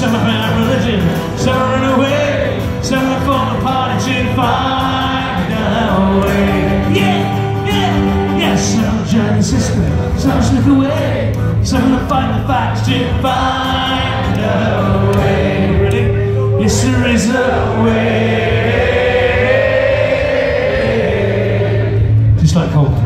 some found religion, some run away, some look for the party to find a way. Yeah, yeah, yeah. Some join the system, some slip away, some look find the facts to find a way. Ready? Yes, there is a way. Just like cold.